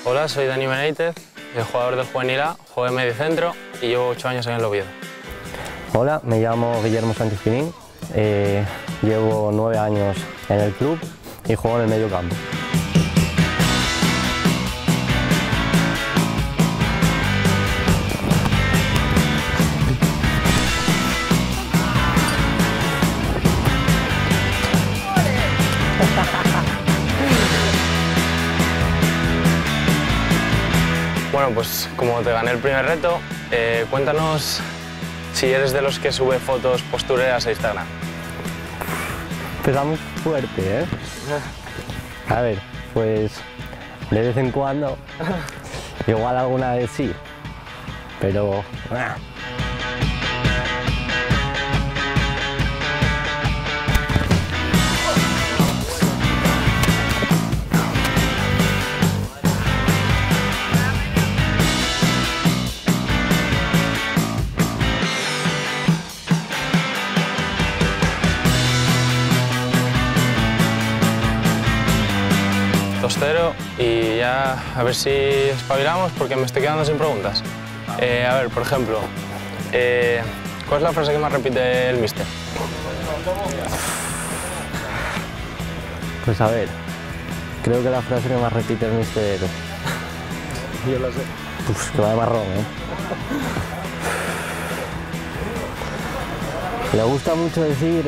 Hola, soy Dani Benítez, el jugador del Juvenil A, juego de mediocentro y llevo 8 años en el Oviedo. Hola, me llamo Guillermo Sánchez Pinín, llevo 9 años en el club y juego en el medio campo. Bueno, pues como te gané el primer reto, cuéntanos si eres de los que sube fotos postureras a Instagram. Empezamos fuerte, ¿eh? A ver, pues de vez en cuando, igual alguna vez sí, pero... Y ya a ver si espabilamos porque me estoy quedando sin preguntas. A ver, por ejemplo, ¿cuál es la frase que más repite el míster? Pues a ver, creo que la frase que más repite el míster... Yo lo sé. Pues que va de marrón, ¿eh? Le gusta mucho decir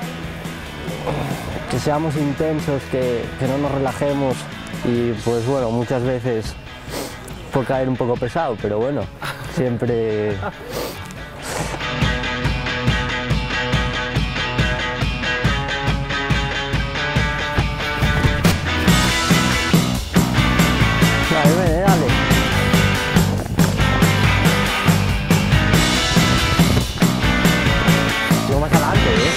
que seamos intensos, que no nos relajemos y pues bueno, muchas veces puede caer un poco pesado, pero bueno, siempre... Dale, dale. Sigo más adelante, ¿eh?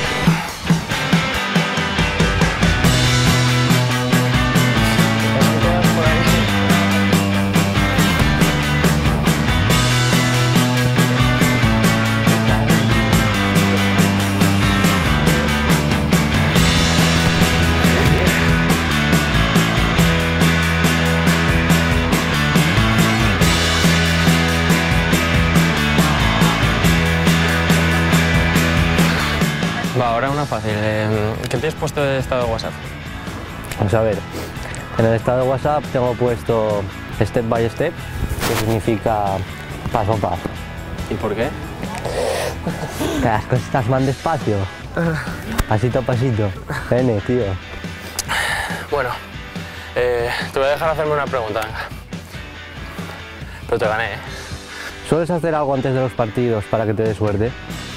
Va, ahora una fácil. ¿Qué tienes puesto de estado de WhatsApp? Vamos a ver, en el estado de WhatsApp tengo puesto step by step, que significa paso a paso. ¿Y por qué? Que las cosas van despacio, pasito a pasito. Ven, tío. Bueno, te voy a dejar hacerme una pregunta, venga. Pero te gané, ¿eh? ¿Sueles hacer algo antes de los partidos para que te dé suerte?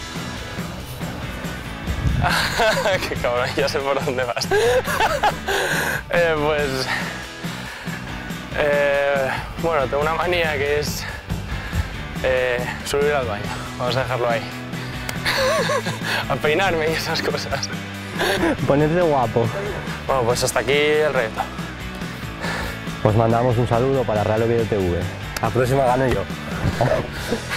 Qué cabrón, ya sé por dónde vas. Bueno, tengo una manía que es subir al baño. Vamos a dejarlo ahí. A peinarme y esas cosas. Ponerse guapo. Bueno, pues hasta aquí el reto. Pues mandamos un saludo para Real Oviedo TV. La próxima gano yo.